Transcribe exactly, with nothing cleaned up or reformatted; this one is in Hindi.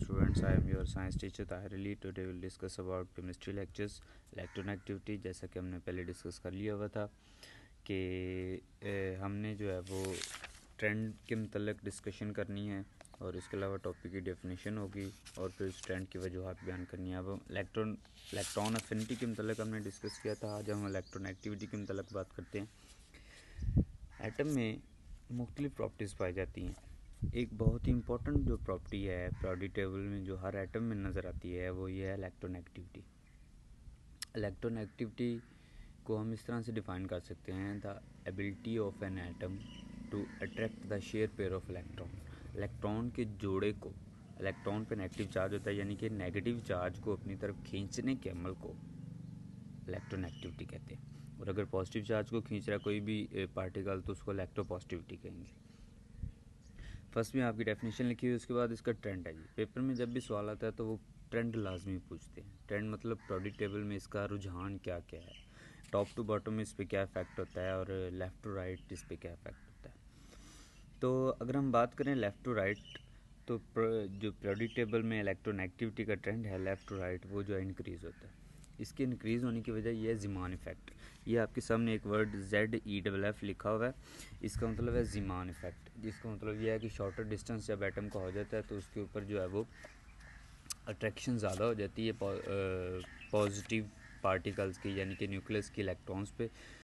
students, I am your science teacher Tahir Ali. Today we will discuss about chemistry lectures, electronegativity. जैसा कि हमने पहले डिस्कस कर लिया हुआ था कि हमने जो है वो ट्रेंड के मतलब डिस्कशन करनी है और इसके अलावा टॉपिक की डेफिनेशन होगी और फिर उस ट्रेंड की वजूहत बयान करनी है। अब इलेक्ट्रॉन इलेक्ट्रॉन अफिनिटी के मतलब हमने डिस्कस किया था। आज हम इलेक्ट्रोनेगेटिविटी के मतलब बात करते हैं। एटम में मुख्तलिफ प्रॉपर्टीज़ पाई जाती हैं। एक बहुत ही इम्पोर्टेंट जो प्रॉपर्टी है पीरियोडिक टेबल में जो हर एटम में नज़र आती है वो ये है इलेक्ट्रोनेगेटिविटी। इलेक्ट्रोनेगेटिविटी को हम इस तरह से डिफ़ाइन कर सकते हैं, the ability of an atom to attract the share pair of electron. Electron के जोड़े को, इलेक्ट्रॉन पे नेगेटिव चार्ज होता है यानी कि नेगेटिव चार्ज को अपनी तरफ खींचने के अमल को इलेक्ट्रोनेगेटिविटी कहते हैं। और अगर पॉजिटिव चार्ज को खींच रहा है कोई भी पार्टिकल तो उसको इलेक्ट्रोपॉजिटिविटी कहेंगे। फर्स्ट में आपकी डेफिनेशन लिखी हुई, उसके बाद इसका ट्रेंड है जी। पेपर में जब भी सवाल आता है तो वो ट्रेंड लाजमी पूछते हैं। ट्रेंड मतलब पीरियोडिक टेबल में इसका रुझान क्या क्या है, टॉप टू बॉटम में इस पर क्या इफेक्ट होता है और लेफ़्ट टू राइट इस पर क्या इफेक्ट होता है। तो अगर हम बात करें लेफ़्ट टू राइट तो जो पीरियोडिक टेबल में इलेक्ट्रोनेगेटिविटी का ट्रेंड है लेफ़्ट टू राइट वो जो है इंक्रीज़ होता है। इसके इंक्रीज़ होने की वजह यह है ज़ीमान इफ़ेक्ट। ये आपके सामने एक word Z E double F लिखा हुआ है, इसका मतलब है ज़ीमान इफ़ेक्ट, जिसका मतलब यह है कि शॉर्टर डिस्टेंस जब एटम का हो जाता है तो उसके ऊपर जो है वो अट्रैक्शन ज़्यादा हो जाती है पॉजिटिव पार्टिकल्स की यानी कि न्यूक्लियस की इलेक्ट्रॉन्स पे,